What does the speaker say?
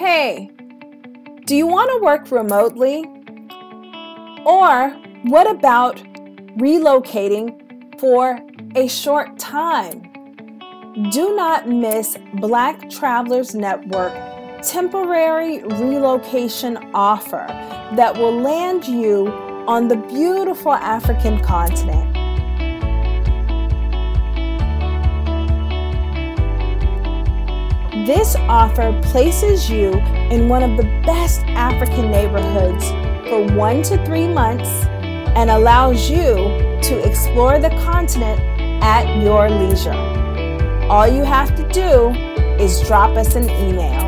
Hey, do you want to work remotely? Or what about relocating for a short time? Do not miss Black Travelers Network temporary relocation offer that will land you on the beautiful African continent. This offer places you in one of the best African neighborhoods for 1 to 3 months and allows you to explore the continent at your leisure. All you have to do is drop us an email.